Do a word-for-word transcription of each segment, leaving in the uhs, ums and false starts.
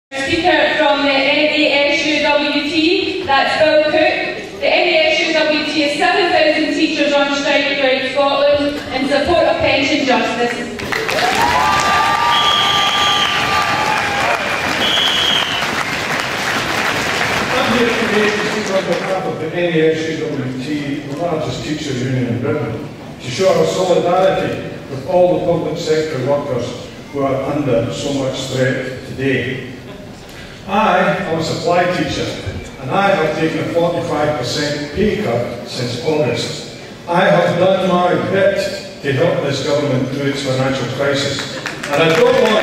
Speaker from the N A S U W T, that's Bill Cook. The N A S U W T has seven thousand teachers on strike throughout Scotland in support of pension justice. I'm here today to speak on behalf of the N A S U W T, the largest teacher union in Britain, to show our solidarity with all the public sector workers who are under so much threat today. I am a supply teacher, and I have taken a forty-five percent pay cut since August. I have done my bit to help this government through its financial crisis, and I don't want,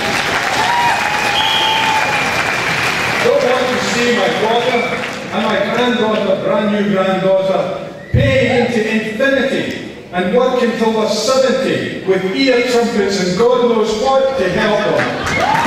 don't want to see my daughter and my granddaughter, brand new granddaughter, paying into infinity and working till they're seventy with ear trumpets and God knows what to help them.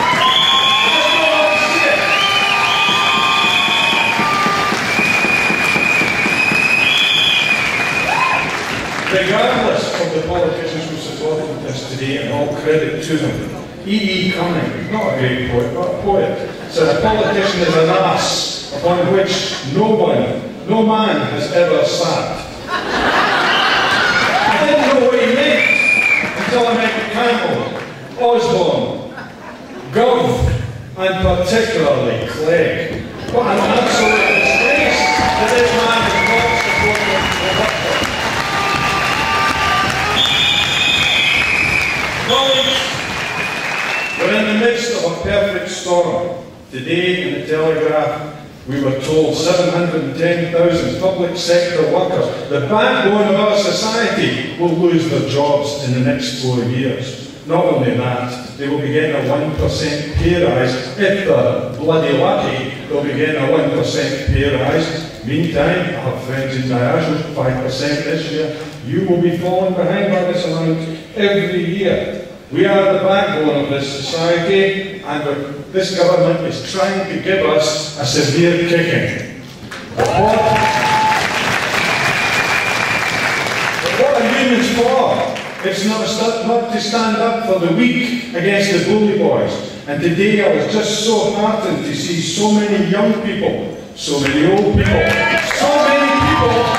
Regardless of the politicians who supported this today, and all credit to them, E E Cumming, not a great poet, but a poet, said a politician is an ass upon which no one, no man has ever sat. I didn't know what he meant until I met Campbell, Osborne, Gov, and particularly Clegg. What an absolute disgrace that this man is not supporting the workforce. Colleagues, we're in the midst of a perfect storm. Today in the Telegraph, we were told seven hundred ten thousand public sector workers, the backbone of our society, will lose their jobs in the next four years. Not only that, they will be getting a one percent pay rise. If they're bloody lucky, they'll be getting a one percent pay rise. Meantime, I have friends in NASUWT, five percent this year. You will be falling behind by this amount every year. We are the backbone of this society, and this government is trying to give us a severe kicking. But what, but what are unions for? It's not, not to stand up for the weak against the bully boys. And today I was just so heartened to see so many young people, so many old people, so many people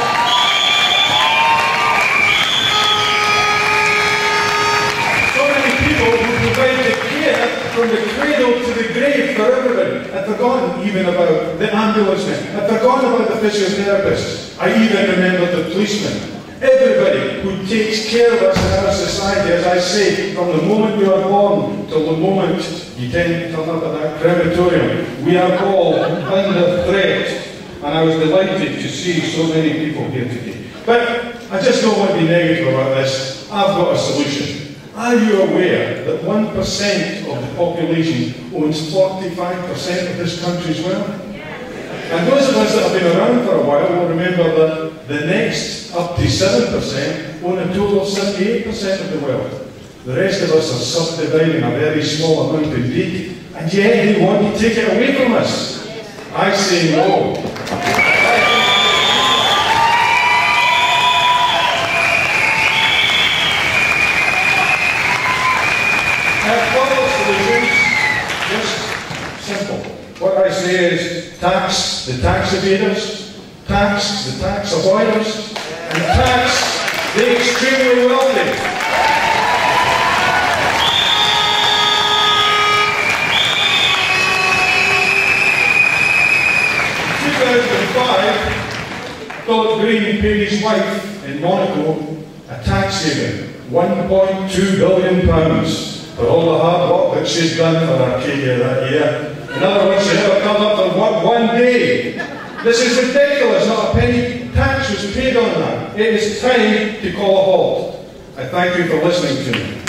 from the cradle to the grave for everybody. I'd forgotten even about the ambulance men. I'd forgotten about the physiotherapists. I even remember the policemen. Everybody who takes care of us in our society, as I say, from the moment you are born till the moment you tend to turn up at that crematorium, we are all under threat. And I was delighted to see so many people here today. But I just don't want to be negative about this. I've got a solution. Are you aware that one percent of the population owns forty-five percent of this country's wealth? And those of us that have been around for a while will remember that the next up to seven percent own a total of seventy-eight percent of the wealth. The rest of us are subdividing a very small amount indeed, and yet they want to take it away from us. I say no. What I say is tax the tax evaders, tax the tax avoiders, and tax the extremely wealthy. In two thousand five, Philip Green paid his wife in Monaco a tax haven, one point two billion pounds, for all the hard work that she's done for Arcadia that year. In other words, she never come up for work one day. This is ridiculous, not a penny tax was paid on that. It is time to call a halt. I thank you for listening to me.